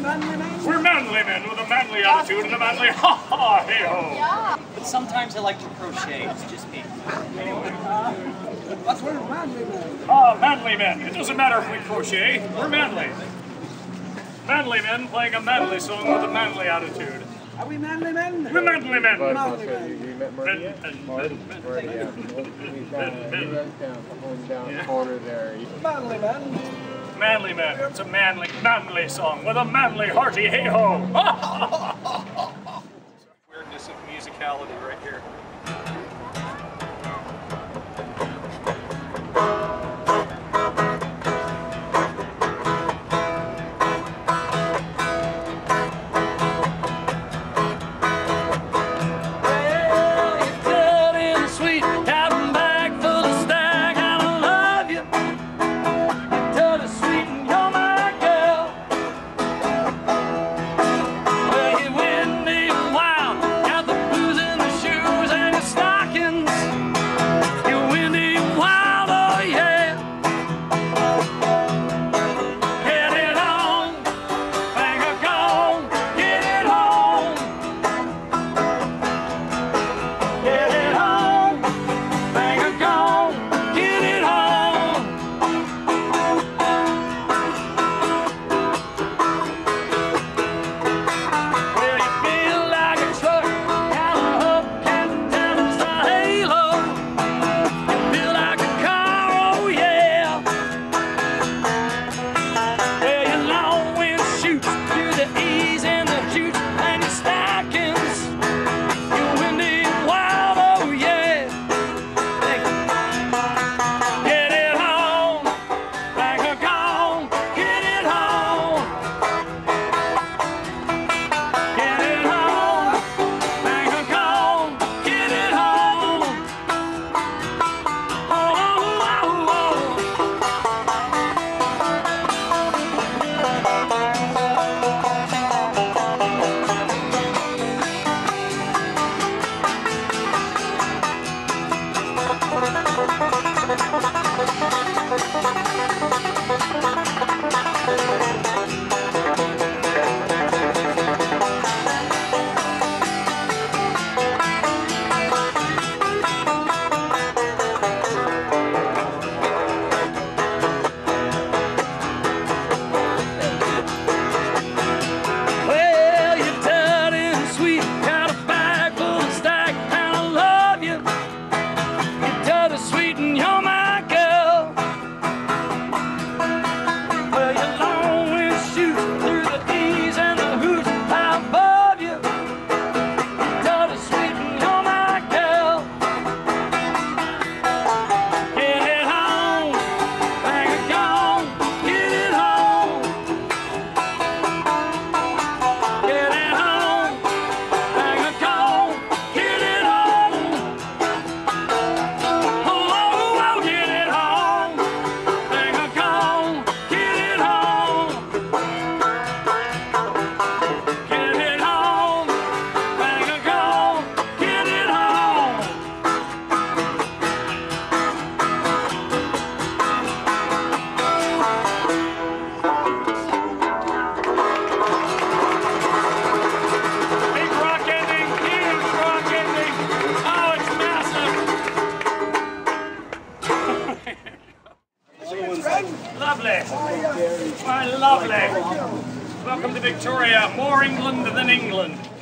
We're manly men with a manly attitude and a manly ha-ha, hey-ho. Yeah. But sometimes I like to crochet. It's just me. Anyway. That's where manly men. Ah, manly men. It doesn't matter if we crochet. We're manly. Manly men playing a manly song with a manly attitude. Are we manly men? We're manly men. Manly men. You met Marty yet? Marty, yeah. He runs down the home corner there. Manly men. Manly men. It's a manly song with a manly hearty hey-ho. Weirdness of musicality right here. Lovely. Why, lovely. Welcome to Victoria. More England than England.